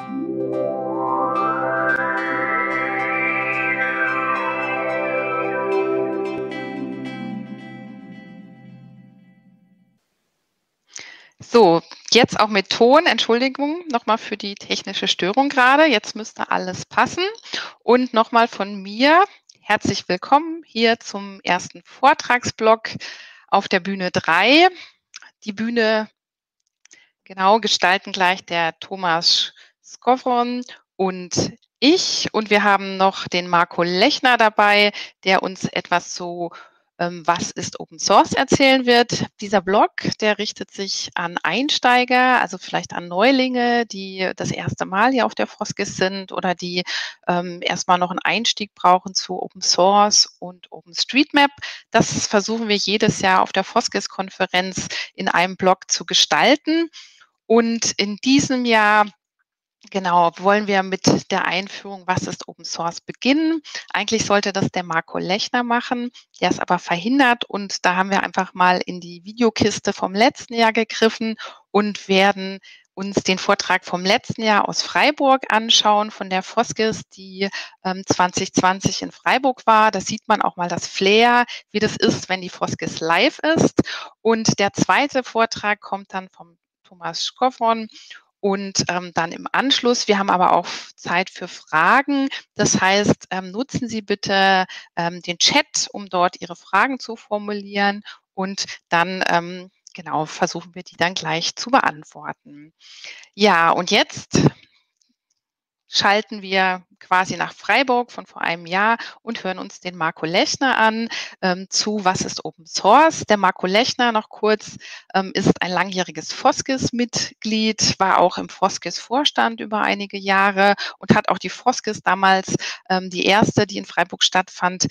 So, jetzt auch mit Ton. Entschuldigung nochmal für die technische Störung gerade. Jetzt müsste alles passen. Und nochmal von mir herzlich willkommen hier zum ersten Vortragsblock auf der Bühne 3. Die Bühne gestalten gleich der Thomas Skowron und ich. Und wir haben noch den Marco Lechner dabei, der uns etwas zu was ist Open Source erzählen wird. Dieser Blog, der richtet sich an Einsteiger, also vielleicht an Neulinge, die das erste Mal hier auf der Foskis sind oder die erstmal noch einen Einstieg brauchen zu Open Source und OpenStreetMap. Das versuchen wir jedes Jahr auf der Foskis-Konferenz in einem Blog zu gestalten. Und in diesem Jahr wollen wir mit der Einführung, was ist Open Source, beginnen. Eigentlich sollte das der Marco Lechner machen, der ist aber verhindert und da haben wir einfach mal in die Videokiste vom letzten Jahr gegriffen und werden uns den Vortrag vom letzten Jahr aus Freiburg anschauen, von der Foskis, die 2020 in Freiburg war. Da sieht man auch mal das Flair, wie das ist, wenn die Foskis live ist. Und der zweite Vortrag kommt dann vom Thomas Skowron. Und dann im Anschluss, wir haben aber auch Zeit für Fragen. Das heißt, nutzen Sie bitte den Chat, um dort Ihre Fragen zu formulieren. Und dann versuchen wir die dann gleich zu beantworten. Ja, und jetzt schalten wir quasi nach Freiburg von vor einem Jahr und hören uns den Marco Lechner an zu Was ist Open Source. Der Marco Lechner, noch kurz, ist ein langjähriges Foskis-Mitglied, war auch im Foskis-Vorstand über einige Jahre und hat auch die Foskis damals, die erste, die in Freiburg stattfand,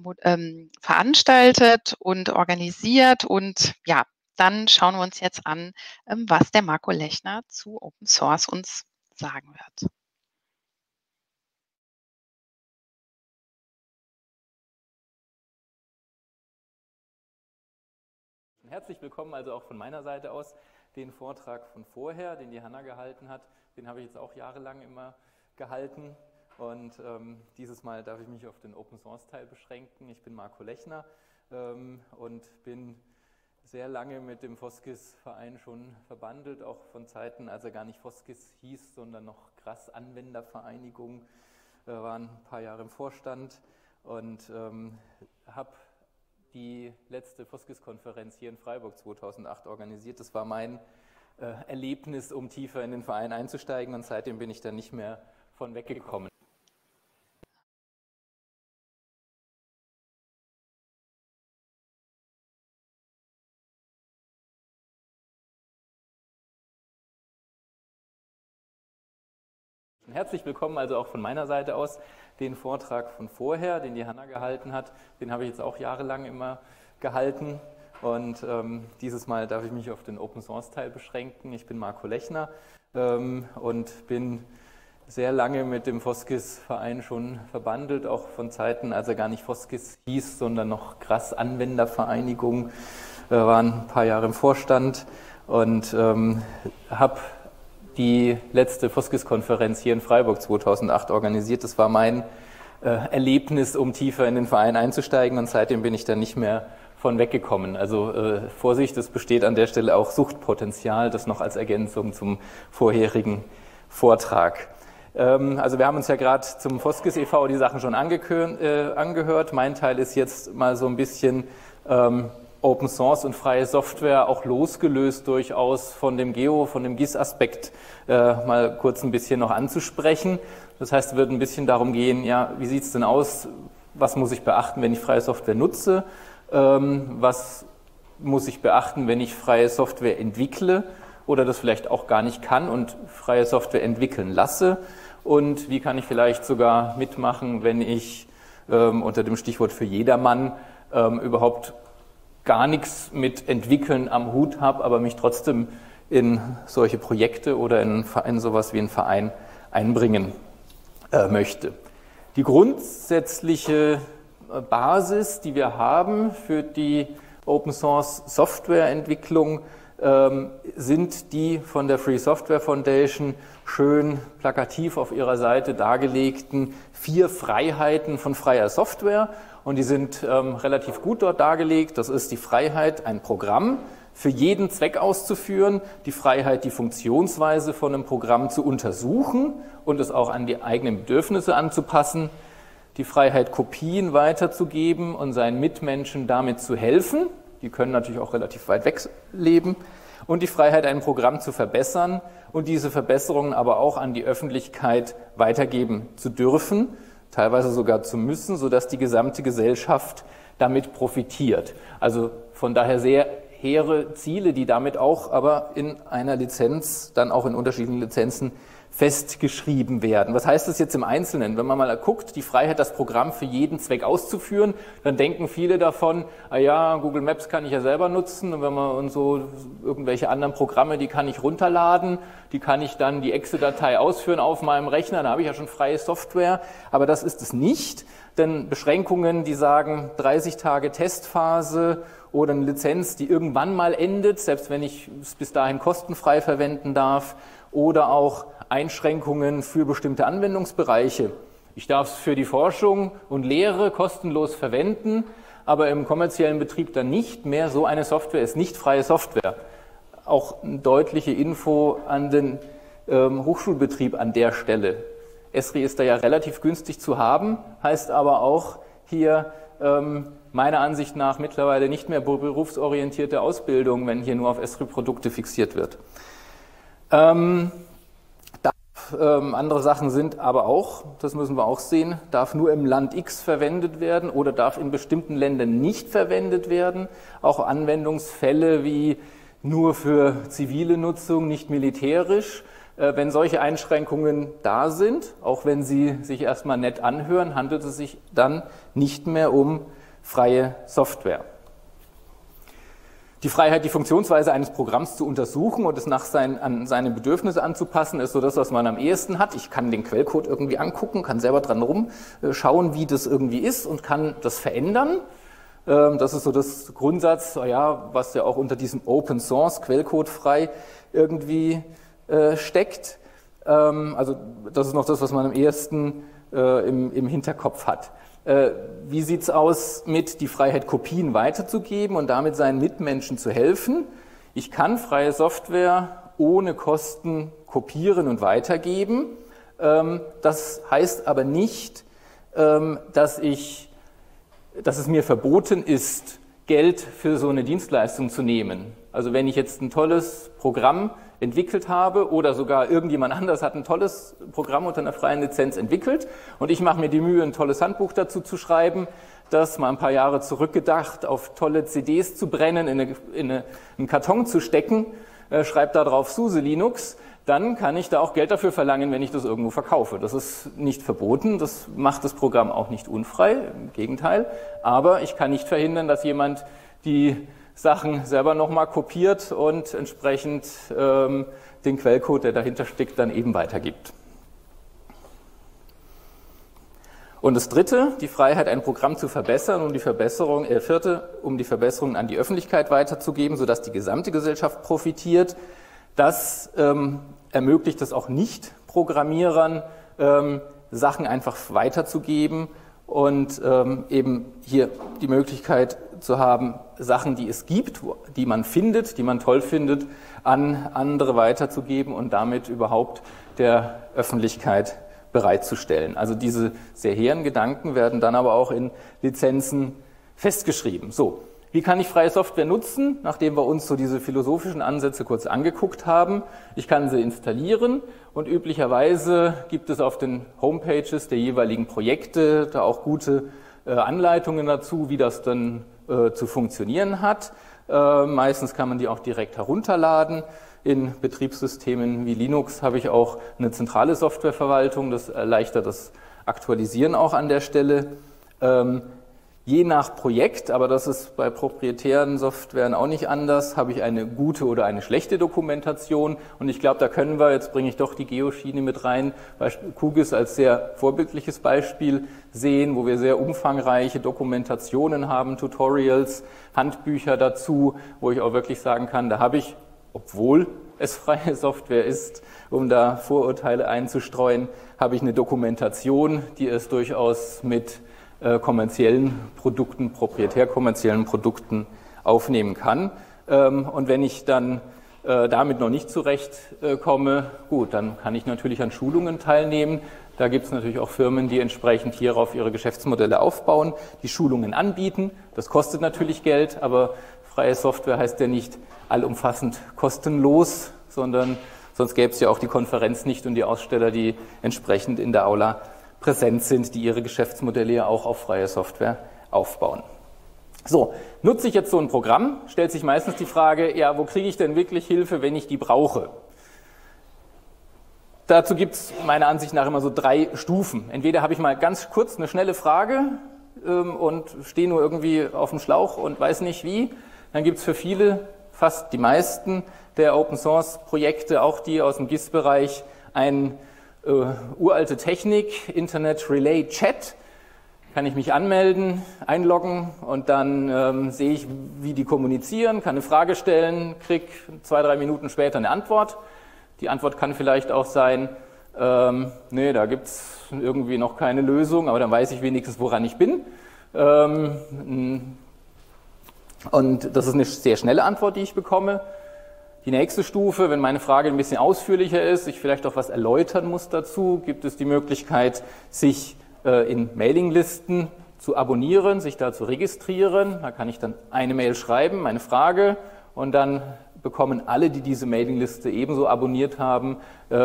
veranstaltet und organisiert. Und ja, dann schauen wir uns jetzt an, was der Marco Lechner zu Open Source uns sagen wird. Herzlich willkommen also auch von meiner Seite aus. Den Vortrag von vorher, den die Hanna gehalten hat, den habe ich jetzt auch jahrelang immer gehalten. Und dieses Mal darf ich mich auf den Open Source Teil beschränken. Ich bin Marco Lechner und bin sehr lange mit dem Foskis-Verein schon verbandelt, auch von Zeiten, als er gar nicht Foskis hieß, sondern noch Krass Anwendervereinigung. War ein paar Jahre im Vorstand und habe die letzte Foskis-Konferenz hier in Freiburg 2008 organisiert. Das war mein Erlebnis, um tiefer in den Verein einzusteigen und seitdem bin ich da nicht mehr von weggekommen. Herzlich willkommen also auch von meiner Seite aus. Den Vortrag von vorher, den die Hanna gehalten hat, den habe ich jetzt auch jahrelang immer gehalten. Und dieses Mal darf ich mich auf den Open Source Teil beschränken. Ich bin Marco Lechner und bin sehr lange mit dem Foskis-Verein schon verbandelt, auch von Zeiten, als er gar nicht Foskis hieß, sondern noch Krass Anwendervereinigung. War ein paar Jahre im Vorstand und habe die letzte Foskis-Konferenz hier in Freiburg 2008 organisiert. Das war mein Erlebnis, um tiefer in den Verein einzusteigen und seitdem bin ich da nicht mehr von weggekommen. Also Vorsicht, es besteht an der Stelle auch Suchtpotenzial, das noch als Ergänzung zum vorherigen Vortrag. Also wir haben uns ja gerade zum Foskis e.V. die Sachen schon angehört. Mein Teil ist jetzt mal so ein bisschen Open Source und freie Software, auch losgelöst durchaus von dem von dem GIS-Aspekt mal kurz ein bisschen noch anzusprechen. Das heißt, es wird ein bisschen darum gehen, ja, wie sieht es denn aus, was muss ich beachten, wenn ich freie Software nutze, was muss ich beachten, wenn ich freie Software entwickle oder das vielleicht auch gar nicht kann und freie Software entwickeln lasse und wie kann ich vielleicht sogar mitmachen, wenn ich unter dem Stichwort für jedermann überhaupt gar nichts mit Entwickeln am Hut habe, aber mich trotzdem in solche Projekte oder in sowas wie einen Verein einbringen möchte. Die grundsätzliche Basis, die wir haben für die Open Source Softwareentwicklung, sind die von der Free Software Foundation schön plakativ auf ihrer Seite dargelegten 4 Freiheiten von freier Software. Und die sind relativ gut dort dargelegt. Das ist die Freiheit, ein Programm für jeden Zweck auszuführen, die Freiheit, die Funktionsweise von einem Programm zu untersuchen und es auch an die eigenen Bedürfnisse anzupassen, die Freiheit, Kopien weiterzugeben und seinen Mitmenschen damit zu helfen. Die können natürlich auch relativ weit weg leben. Und die Freiheit, ein Programm zu verbessern und diese Verbesserungen aber auch an die Öffentlichkeit weitergeben zu dürfen, teilweise sogar zu müssen, sodass die gesamte Gesellschaft damit profitiert. Also von daher sehr hehre Ziele, die damit auch aber in einer Lizenz, dann auch in unterschiedlichen Lizenzen festgeschrieben werden. Was heißt das jetzt im Einzelnen? Wenn man mal guckt, die Freiheit, das Programm für jeden Zweck auszuführen, dann denken viele davon, ah ja, Google Maps kann ich ja selber nutzen und wenn man und so irgendwelche anderen Programme, die kann ich runterladen, die kann ich dann die Exe-Datei ausführen auf meinem Rechner, da habe ich ja schon freie Software, aber das ist es nicht, denn Beschränkungen, die sagen 30 Tage Testphase oder eine Lizenz, die irgendwann mal endet, selbst wenn ich es bis dahin kostenfrei verwenden darf, oder auch Einschränkungen für bestimmte Anwendungsbereiche. Ich darf es für die Forschung und Lehre kostenlos verwenden, aber im kommerziellen Betrieb dann nicht mehr. So eine Software ist nicht freie Software. Auch eine deutliche Info an den Hochschulbetrieb an der Stelle. Esri ist da ja relativ günstig zu haben, heißt aber auch hier meiner Ansicht nach mittlerweile nicht mehr berufsorientierte Ausbildung, wenn hier nur auf Esri-Produkte fixiert wird. Andere Sachen sind aber auch, das müssen wir auch sehen, darf nur im Land X verwendet werden oder darf in bestimmten Ländern nicht verwendet werden. Auch Anwendungsfälle wie nur für zivile Nutzung, nicht militärisch. Wenn solche Einschränkungen da sind, auch wenn sie sich erstmal nett anhören, handelt es sich dann nicht mehr um freie Software. Die Freiheit, die Funktionsweise eines Programms zu untersuchen und es an seine Bedürfnisse anzupassen, ist so das, was man am ehesten hat. Ich kann den Quellcode irgendwie angucken, kann selber dran rumschauen, wie das irgendwie ist und kann das verändern. Das ist so das Grundsatz, ja, was ja auch unter diesem Open Source, Quellcode frei irgendwie steckt. Also das ist noch das, was man am ehesten im Hinterkopf hat. Wie sieht's aus mit die Freiheit, Kopien weiterzugeben und damit seinen Mitmenschen zu helfen? Ich kann freie Software ohne Kosten kopieren und weitergeben. Das heißt aber nicht, dass es mir verboten ist, Geld für so eine Dienstleistung zu nehmen. Also wenn ich jetzt ein tolles Programm entwickelt habe oder sogar irgendjemand anders hat ein tolles Programm unter einer freien Lizenz entwickelt und ich mache mir die Mühe, ein tolles Handbuch dazu zu schreiben, das mal ein paar Jahre zurückgedacht auf tolle CDs zu brennen, in einen Karton zu stecken, schreibe da drauf SUSE Linux, dann kann ich da auch Geld dafür verlangen, wenn ich das irgendwo verkaufe. Das ist nicht verboten, das macht das Programm auch nicht unfrei, im Gegenteil, aber ich kann nicht verhindern, dass jemand die Sachen selber nochmal kopiert und entsprechend den Quellcode, der dahinter steckt, dann eben weitergibt. Und das dritte, die Freiheit, ein Programm zu verbessern und vierte, um die Verbesserungen an die Öffentlichkeit weiterzugeben, sodass die gesamte Gesellschaft profitiert. Das ermöglicht es auch Nicht-Programmierern, Sachen einfach weiterzugeben und eben hier die Möglichkeit zu haben, Sachen, die es gibt, die man findet, die man toll findet, an andere weiterzugeben und damit überhaupt der Öffentlichkeit bereitzustellen. Also diese sehr hehren Gedanken werden dann aber auch in Lizenzen festgeschrieben. So, wie kann ich freie Software nutzen, nachdem wir uns so diese philosophischen Ansätze kurz angeguckt haben? Ich kann sie installieren und üblicherweise gibt es auf den Homepages der jeweiligen Projekte da auch gute Anleitungen dazu, wie das dann zu funktionieren hat. Meistens kann man die auch direkt herunterladen. In Betriebssystemen wie Linux habe ich auch eine zentrale Softwareverwaltung, das erleichtert das Aktualisieren auch an der Stelle. Je nach Projekt, aber das ist bei proprietären Softwaren auch nicht anders, habe ich eine gute oder eine schlechte Dokumentation. Und ich glaube, da können wir, jetzt bringe ich doch die Geoschiene mit rein, QGIS als sehr vorbildliches Beispiel sehen, wo wir sehr umfangreiche Dokumentationen haben, Tutorials, Handbücher dazu, wo ich auch wirklich sagen kann, da habe ich obwohl es freie Software ist, um da Vorurteile einzustreuen, habe ich eine Dokumentation, die es durchaus mit kommerziellen Produkten, proprietär kommerziellen Produkten aufnehmen kann. Und wenn ich dann damit noch nicht zurechtkomme, gut, dann kann ich natürlich an Schulungen teilnehmen. Da gibt es natürlich auch Firmen, die entsprechend hierauf ihre Geschäftsmodelle aufbauen, die Schulungen anbieten. Das kostet natürlich Geld, aber freie Software heißt ja nicht allumfassend kostenlos, sondern sonst gäbe es ja auch die Konferenz nicht und die Aussteller, die entsprechend in der Aula präsent sind, die ihre Geschäftsmodelle ja auch auf freie Software aufbauen. So, nutze ich jetzt so ein Programm, stellt sich meistens die Frage, ja, wo kriege ich denn wirklich Hilfe, wenn ich die brauche? Dazu gibt es meiner Ansicht nach immer so 3 Stufen. Entweder habe ich mal ganz kurz eine schnelle Frage und stehe nur irgendwie auf dem Schlauch und weiß nicht wie. Dann gibt es für viele, fast die meisten der Open-Source-Projekte, auch die aus dem GIS-Bereich, eine uralte Technik, Internet Relay Chat. Kann ich mich anmelden, einloggen und dann sehe ich, wie die kommunizieren, kann eine Frage stellen, kriege 2-3 Minuten später eine Antwort. Die Antwort kann vielleicht auch sein, nee, da gibt es irgendwie noch keine Lösung, aber dann weiß ich wenigstens, woran ich bin. Und das ist eine sehr schnelle Antwort, die ich bekomme. Die nächste Stufe, wenn meine Frage ein bisschen ausführlicher ist, ich vielleicht auch was erläutern muss dazu, gibt es die Möglichkeit, sich in Mailinglisten zu abonnieren, sich da zu registrieren. Da kann ich dann eine Mail schreiben, meine Frage, und dann bekommen alle, die diese Mailingliste ebenso abonniert haben,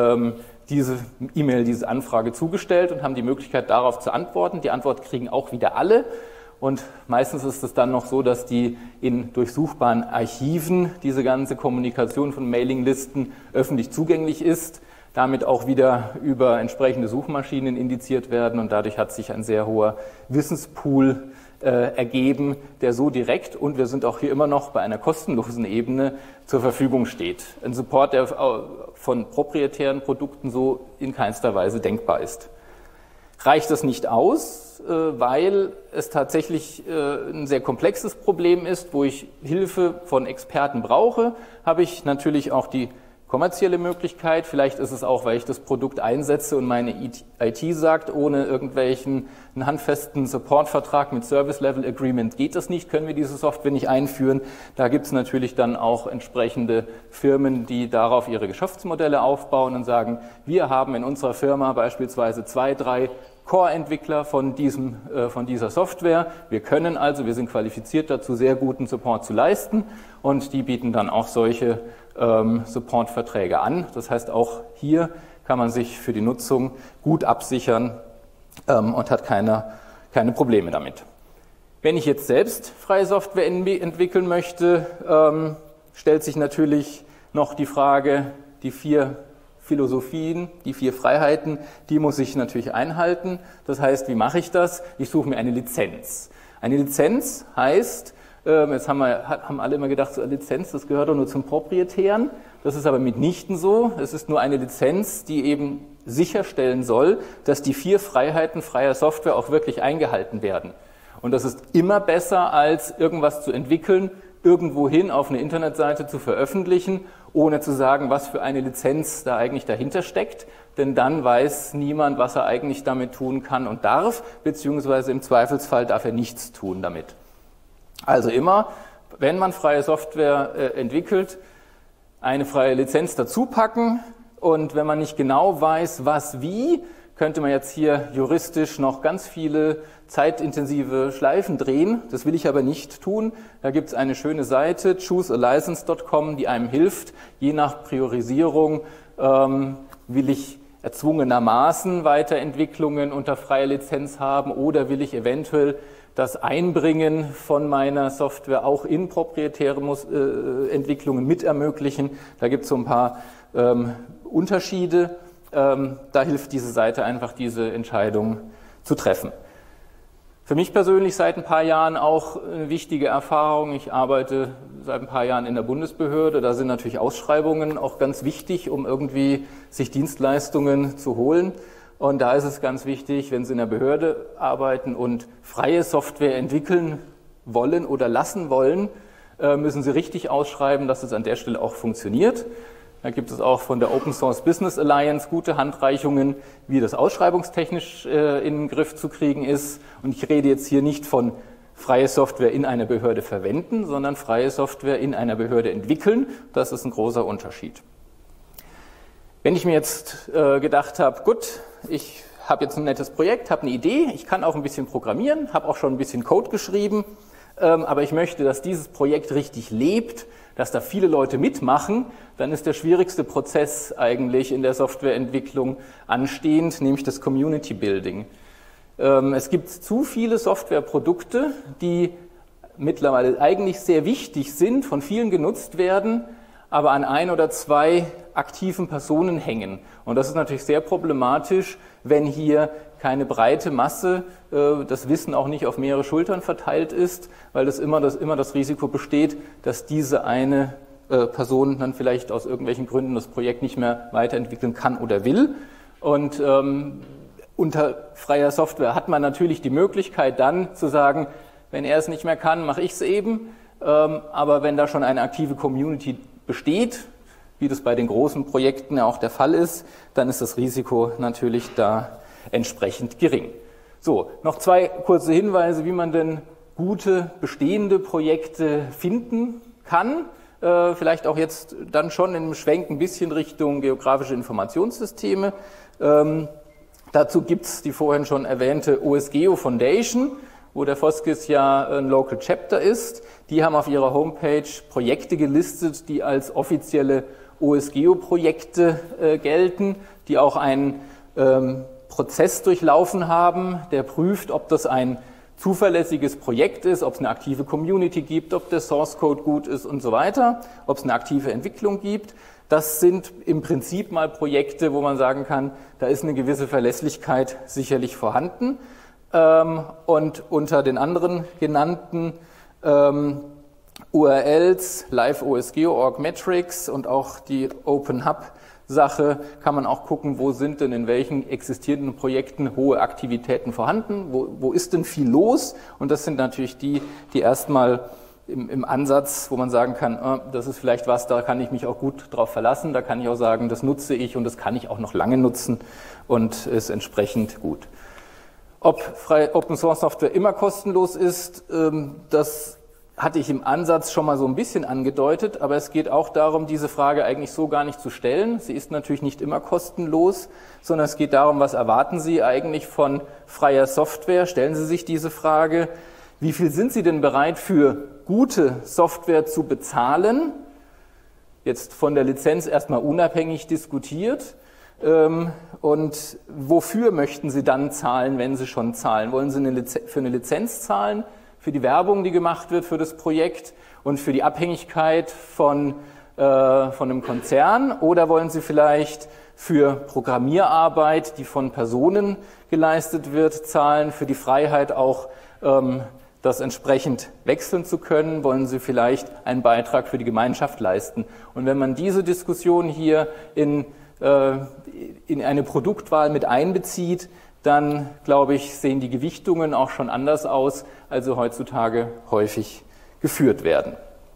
diese E-Mail, diese Anfrage zugestellt und haben die Möglichkeit, darauf zu antworten. Die Antwort kriegen auch wieder alle. Und meistens ist es dann noch so, dass die in durchsuchbaren Archiven diese ganze Kommunikation von Mailinglisten öffentlich zugänglich ist, damit auch wieder über entsprechende Suchmaschinen indiziert werden und dadurch hat sich ein sehr hoher Wissenspool ergeben, der so direkt, und wir sind auch hier immer noch bei einer kostenlosen Ebene, zur Verfügung steht. Ein Support, der von proprietären Produkten so in keinster Weise denkbar ist. Reicht das nicht aus, weil es tatsächlich ein sehr komplexes Problem ist, wo ich Hilfe von Experten brauche, habe ich natürlich auch die kommerzielle Möglichkeit. Vielleicht ist es auch, weil ich das Produkt einsetze und meine IT sagt, ohne irgendwelchen einen handfesten Supportvertrag mit Service Level Agreement geht das nicht, können wir diese Software nicht einführen. Da gibt es natürlich dann auch entsprechende Firmen, die darauf ihre Geschäftsmodelle aufbauen und sagen, wir haben in unserer Firma beispielsweise 2, 3 Core-Entwickler von dieser Software. Wir sind qualifiziert dazu, sehr guten Support zu leisten und die bieten dann auch solche Supportverträge an. Das heißt, auch hier kann man sich für die Nutzung gut absichern und hat keine Probleme damit. Wenn ich jetzt selbst freie Software entwickeln möchte, stellt sich natürlich noch die Frage, die 4 Philosophien, die 4 Freiheiten, die muss ich natürlich einhalten. Das heißt, wie mache ich das? Ich suche mir eine Lizenz. Eine Lizenz heißt, jetzt haben alle immer gedacht, so eine Lizenz, das gehört doch nur zum Proprietären. Das ist aber mitnichten so. Es ist nur eine Lizenz, die eben sicherstellen soll, dass die 4 Freiheiten freier Software auch wirklich eingehalten werden. Und das ist immer besser, als irgendwas zu entwickeln, irgendwohin auf eine Internetseite zu veröffentlichen, ohne zu sagen, was für eine Lizenz da eigentlich dahinter steckt. Denn dann weiß niemand, was er eigentlich damit tun kann und darf, beziehungsweise im Zweifelsfall darf er nichts tun damit. Also immer, wenn man freie Software entwickelt, eine freie Lizenz dazu packen und wenn man nicht genau weiß, was wie, könnte man jetzt hier juristisch noch ganz viele zeitintensive Schleifen drehen. Das will ich aber nicht tun. Da gibt es eine schöne Seite, choosealicense.com, die einem hilft, je nach Priorisierung will ich erzwungenermaßen Weiterentwicklungen unter freier Lizenz haben oder will ich eventuell das Einbringen von meiner Software auch in proprietäre Entwicklungen mit ermöglichen. Da gibt es so ein paar Unterschiede. Da hilft diese Seite einfach, diese Entscheidung zu treffen. Für mich persönlich seit ein paar Jahren auch eine wichtige Erfahrung. Ich arbeite seit ein paar Jahren in der Bundesbehörde. Da sind natürlich Ausschreibungen auch ganz wichtig, um irgendwie sich Dienstleistungen zu holen. Und da ist es ganz wichtig, wenn Sie in der Behörde arbeiten und freie Software entwickeln wollen oder lassen wollen, müssen Sie richtig ausschreiben, dass es an der Stelle auch funktioniert. Da gibt es auch von der Open Source Business Alliance gute Handreichungen, wie das ausschreibungstechnisch in den Griff zu kriegen ist. Und ich rede jetzt hier nicht von freie Software in einer Behörde verwenden, sondern freie Software in einer Behörde entwickeln. Das ist ein großer Unterschied. Wenn ich mir jetzt gedacht habe, gut, ich habe jetzt ein nettes Projekt, habe eine Idee, ich kann auch ein bisschen programmieren, habe auch schon ein bisschen Code geschrieben, aber ich möchte, dass dieses Projekt richtig lebt, dass da viele Leute mitmachen, dann ist der schwierigste Prozess eigentlich in der Softwareentwicklung anstehend, nämlich das Community Building. Es gibt zu viele Softwareprodukte, die mittlerweile eigentlich sehr wichtig sind, von vielen genutzt werden, aber an ein oder zwei aktiven Personen hängen. Und das ist natürlich sehr problematisch, wenn hier keine breite Masse, das Wissen auch nicht auf mehrere Schultern verteilt ist, weil das immer das Risiko besteht, dass diese eine Person dann vielleicht aus irgendwelchen Gründen das Projekt nicht mehr weiterentwickeln kann oder will. Und unter freier Software hat man natürlich die Möglichkeit dann zu sagen, wenn er es nicht mehr kann, mache ich es eben. Aber wenn da schon eine aktive Community besteht, wie das bei den großen Projekten ja auch der Fall ist, dann ist das Risiko natürlich da entsprechend gering. So, noch zwei kurze Hinweise, wie man denn gute bestehende Projekte finden kann. Vielleicht auch jetzt dann schon im Schwenk ein bisschen Richtung geografische Informationssysteme. Dazu gibt es die vorhin schon erwähnte OSGeo Foundation, wo der Foskis ja ein Local Chapter ist. Die haben auf ihrer Homepage Projekte gelistet, die als offizielle OSGeo-Projekte gelten, die auch einen Prozess durchlaufen haben, der prüft, ob das ein zuverlässiges Projekt ist, ob es eine aktive Community gibt, ob der Source Code gut ist und so weiter, ob es eine aktive Entwicklung gibt. Das sind im Prinzip mal Projekte, wo man sagen kann, da ist eine gewisse Verlässlichkeit sicherlich vorhanden. Und unter den anderen genannten URLs, Live OSGeo, Org-Metrics und auch die Open Hub-Sache kann man auch gucken, wo sind denn in welchen existierenden Projekten hohe Aktivitäten vorhanden, wo ist denn viel los? Und das sind natürlich die erstmal im Ansatz, wo man sagen kann, das ist vielleicht was, da kann ich mich auch gut drauf verlassen, da kann ich auch sagen, das nutze ich und das kann ich auch noch lange nutzen und ist entsprechend gut. Ob Open Source Software immer kostenlos ist, das hatte ich im Ansatz schon mal so ein bisschen angedeutet, aber es geht auch darum, diese Frage eigentlich so gar nicht zu stellen. Sie ist natürlich nicht immer kostenlos, sondern es geht darum, was erwarten Sie eigentlich von freier Software? Stellen Sie sich diese Frage. Wie viel sind Sie denn bereit für gute Software zu bezahlen? Jetzt von der Lizenz erstmal unabhängig diskutiert. Und wofür möchten Sie dann zahlen, wenn Sie schon zahlen? Wollen Sie für eine Lizenz zahlen, für die Werbung, die gemacht wird für das Projekt und für die Abhängigkeit von einem Konzern? Oder wollen Sie vielleicht für Programmierarbeit, die von Personen geleistet wird, zahlen, für die Freiheit auch das entsprechend wechseln zu können? Wollen Sie vielleicht einen Beitrag für die Gemeinschaft leisten? Und wenn man diese Diskussion hier in eine Produktwahl mit einbezieht, dann, glaube ich, sehen die Gewichtungen auch schon anders aus, als sie heutzutage häufig geführt werden.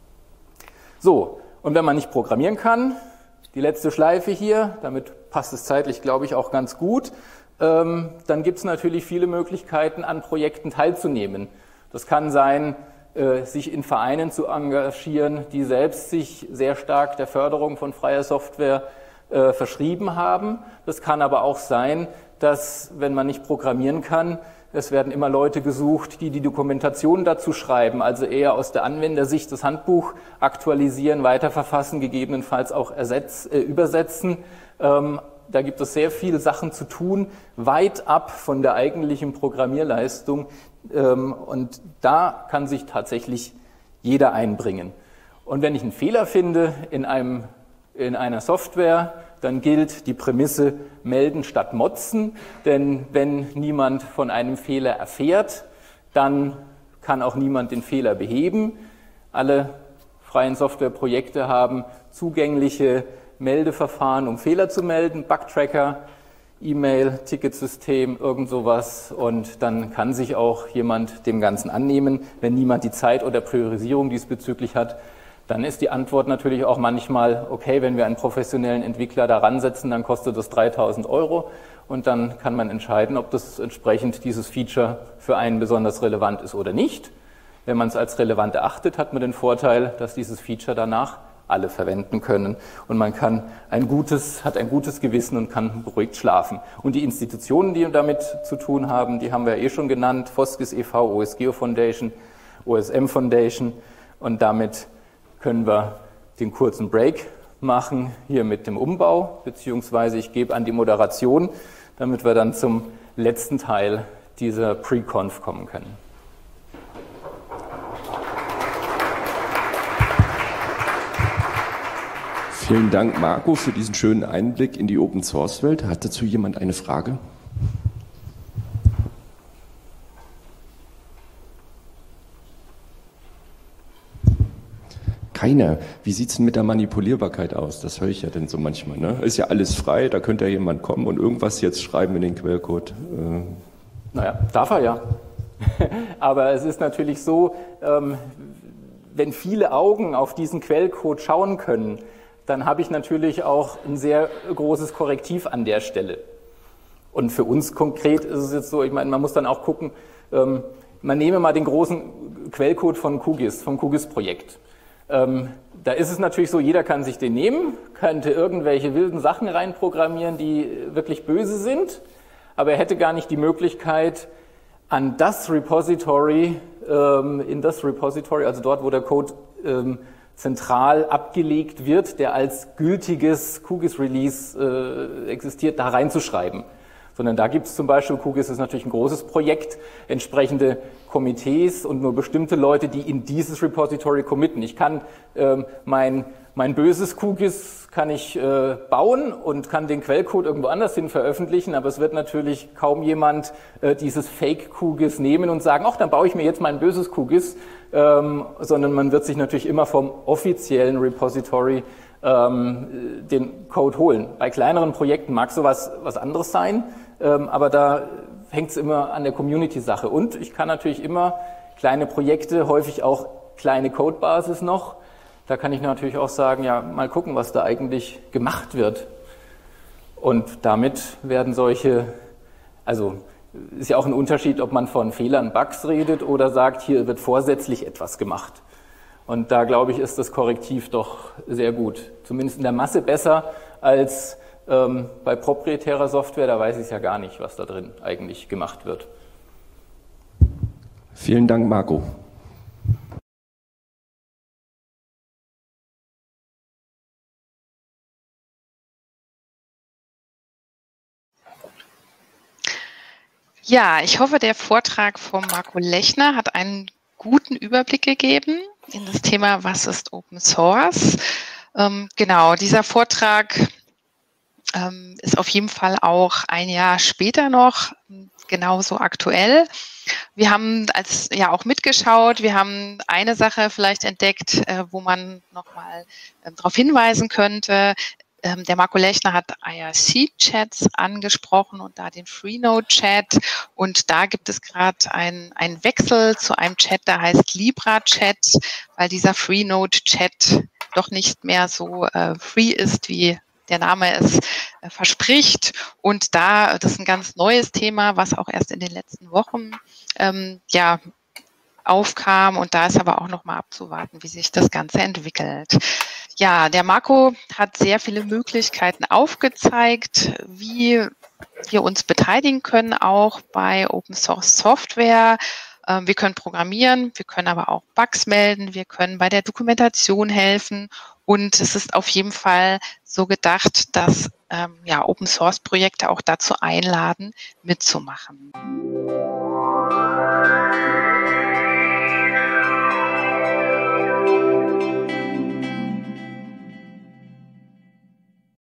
So, und wenn man nicht programmieren kann, die letzte Schleife hier, damit passt es zeitlich, glaube ich, auch ganz gut, dann gibt es natürlich viele Möglichkeiten, an Projekten teilzunehmen. Das kann sein, sich in Vereinen zu engagieren, die selbst sich sehr stark der Förderung von freier Software verschrieben haben. Das kann aber auch sein, dass, wenn man nicht programmieren kann, es werden immer Leute gesucht, die die Dokumentation dazu schreiben, also eher aus der Anwendersicht das Handbuch aktualisieren, weiterverfassen, gegebenenfalls auch übersetzen. Da gibt es sehr viele Sachen zu tun, weit ab von der eigentlichen Programmierleistung. Und da kann sich tatsächlich jeder einbringen. Und wenn ich einen Fehler finde in einer Software, dann gilt die Prämisse melden statt motzen, denn wenn niemand von einem Fehler erfährt, dann kann auch niemand den Fehler beheben. Alle freien Softwareprojekte haben zugängliche Meldeverfahren, um Fehler zu melden, Bugtracker. E-Mail, Ticketsystem, irgend sowas, und dann kann sich auch jemand dem Ganzen annehmen. Wenn niemand die Zeit oder Priorisierung diesbezüglich hat, dann ist die Antwort natürlich auch manchmal, okay, wenn wir einen professionellen Entwickler daran setzen, dann kostet das 3.000 € und dann kann man entscheiden, ob das entsprechend dieses Feature für einen besonders relevant ist oder nicht. Wenn man es als relevant erachtet, hat man den Vorteil, dass dieses Feature danach alle verwenden können und man hat ein gutes Gewissen und kann beruhigt schlafen. Und die Institutionen, die damit zu tun haben, die haben wir ja schon genannt, Foskis e.V., OSGeo Foundation, OSM Foundation, und damit können wir den kurzen Break machen hier mit dem Umbau, beziehungsweise ich gebe an die Moderation, damit wir dann zum letzten Teil dieser Pre-Conf kommen können. Vielen Dank, Marco, für diesen schönen Einblick in die Open-Source-Welt. Hat dazu jemand eine Frage? Keiner. Wie sieht es denn mit der Manipulierbarkeit aus? Das höre ich ja dann so manchmal. Ne? Ist ja alles frei, da könnte ja jemand kommen und irgendwas jetzt schreiben in den Quellcode. Naja, darf er ja. Aber es ist natürlich so, wenn viele Augen auf diesen Quellcode schauen können, dann habe ich natürlich auch ein sehr großes Korrektiv an der Stelle. Und für uns konkret ist es jetzt so, ich meine, man muss dann auch gucken, man nehme mal den großen Quellcode von QGIS, vom QGIS-Projekt. Da ist es natürlich so, jeder kann sich den nehmen, könnte irgendwelche wilden Sachen reinprogrammieren, die wirklich böse sind, aber er hätte gar nicht die Möglichkeit, an das Repository, also dort, wo der Code zentral abgelegt wird, der als gültiges QGIS-Release existiert, da reinzuschreiben. Sondern da gibt es zum Beispiel, QGIS ist natürlich ein großes Projekt, entsprechende Komitees und nur bestimmte Leute, die in dieses Repository committen. Ich kann mein böses QGIS kann ich bauen und kann den Quellcode irgendwo anders hin veröffentlichen, aber es wird natürlich kaum jemand dieses Fake-QGIS nehmen und sagen, ach, dann baue ich mir jetzt mein böses QGIS, sondern man wird sich natürlich immer vom offiziellen Repository den Code holen. Bei kleineren Projekten mag sowas was anderes sein, aber da hängt es immer an der Community-Sache. Und ich kann natürlich immer kleine Projekte, häufig auch kleine Codebasis noch, da kann ich natürlich auch sagen, ja, mal gucken, was da eigentlich gemacht wird. Und damit werden also ist ja auch ein Unterschied, ob man von Fehlern, Bugs redet oder sagt, hier wird vorsätzlich etwas gemacht. Und da, glaube ich, ist das Korrektiv doch sehr gut. Zumindest in der Masse besser als bei proprietärer Software. Da weiß ich ja gar nicht, was da drin eigentlich gemacht wird. Vielen Dank, Marco. Ja, ich hoffe, der Vortrag von Marco Lechner hat einen guten Überblick gegeben in das Thema, was ist Open Source. Genau, dieser Vortrag ist auf jeden Fall auch ein Jahr später noch genauso aktuell. Wir haben auch mitgeschaut, wir haben eine Sache vielleicht entdeckt, wo man nochmal darauf hinweisen könnte. Der Marco Lechner hat IRC-Chats angesprochen und da den Freenode-Chat. Und da gibt es gerade einen Wechsel zu einem Chat, der heißt Libra-Chat, weil dieser Freenode-Chat doch nicht mehr so free ist, wie der Name es verspricht. Und das ist ein ganz neues Thema, was auch erst in den letzten Wochen aufkam. Und da ist aber auch noch mal abzuwarten, wie sich das Ganze entwickelt. Ja, der Marco hat sehr viele Möglichkeiten aufgezeigt, wie wir uns beteiligen können, auch bei Open Source Software. Wir können programmieren, wir können aber auch Bugs melden, wir können bei der Dokumentation helfen. Und es ist auf jeden Fall so gedacht, dass Open Source Projekte auch dazu einladen, mitzumachen.